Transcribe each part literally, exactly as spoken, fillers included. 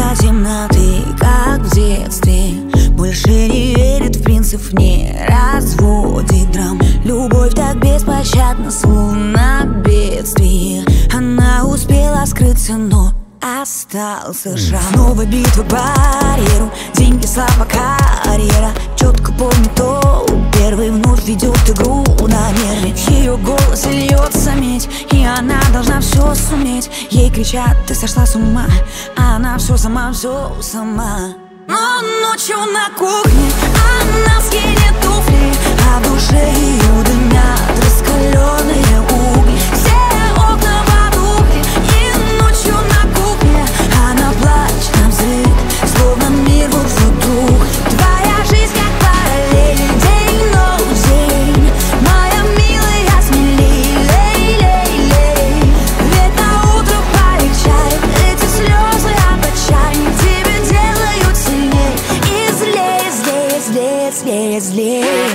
темноты, как в детстве. Больше не верит в принцип, не разводит драм. Любовь так беспощадна, словно бедствие. Она успела скрыться, но остался шрам. Снова битва к барьеру, деньги, слава, карьера. Четко помню, то первый вновь ведет игру на нервы. Ее голос льется медь, и она должна все суметь. Ей кричат: ты сошла с ума, а она все сама, все сама. Но ночью на кухне она скинет туфли, а в душе ее дымят раскаленные угли. Все окна потухли, и ночью на кухне она плачет на взрыв, словно мир вот вдруг. Твоя жизнь как параллель, день, ночь, день. Моя милая, смелей, лей, лей, лей. Ведь на утро полегчает, эти слезы от отчаяния тебя делают сильней. И злее, злее, злее, злее, злее.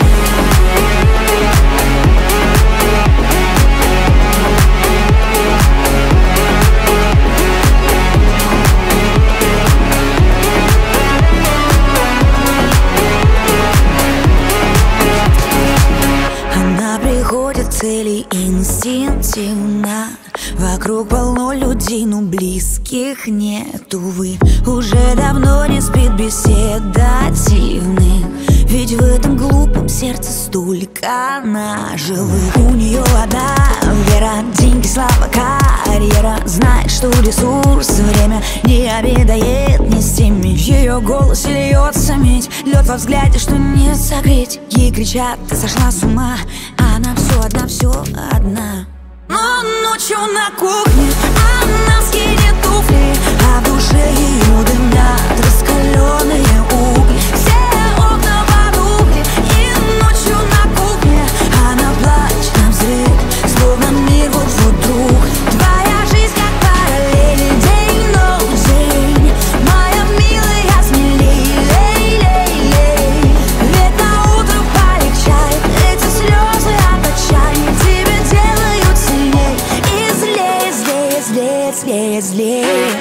Цели инстинктивно. Вокруг полно людей, но близких нет, увы. Уже давно не спит беседа дивных. Ведь в этом глупом сердце столько наживых. У нее одна вера, деньги, слава, карьера. Знает, что ресурс, время не обедает ни с теми. В ее голосе льется медь, лед во взгляде, что не согреть. Ей кричат: ты сошла с ума, а она все одна, все одна. Но ночью на кухне она скинет туфли, а в душе ее дымят раскаленные угли. Все окна потухли, и ночью на кухне она плачет на взрыв, словно мир вот вдруг. Твоя жизнь как параллель, день, ночь, день. Моя милая, смелей, лей, лей, лей. Ведь на утро полегчает, эти слезы от отчаяния тебя делают сильней. И злее, злее, злее, злее, злее.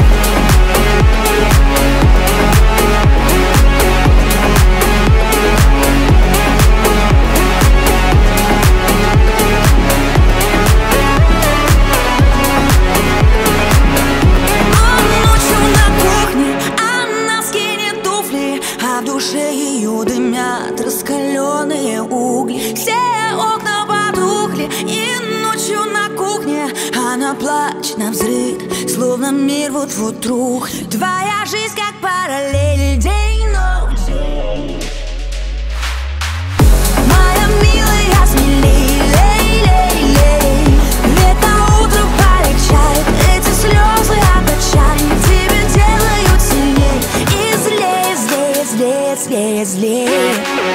А в душе ее дымят раскаленные угли. Все окна потухли, и ночью на кухне она плачет на взрыв, словно мир вот-вот рухнет. Твоя жизнь как параллель, день, ночь, день. Моя милая, смелей, лей, лей, лей. Ведь на утро полегчает, эти слезы от отчаяния тебя делают сильней. И злее, злее, злее, злее, злее.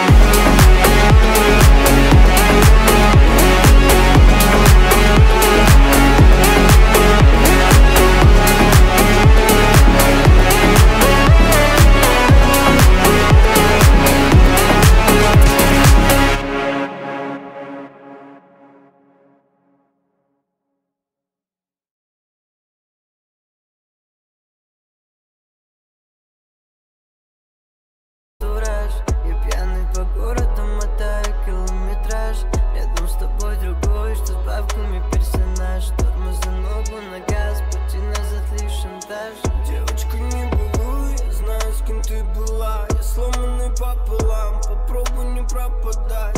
Девочка, не балуй, я знаю, с кем ты была. Я сломанный пополам, попробуй не пропадать.